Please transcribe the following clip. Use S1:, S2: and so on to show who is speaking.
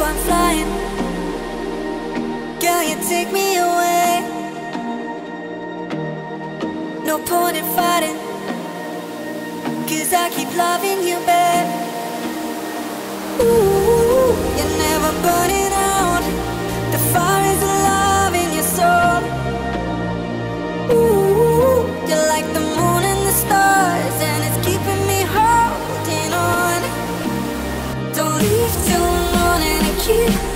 S1: I'm flying. Girl, you take me away. No point in fighting, 'cause I keep loving you, babe. Ooh, you're never burning out. The fire is alive in your soul. Ooh, you're like the moon and the stars, and it's keeping me holding on. Don't leave till the morning and keep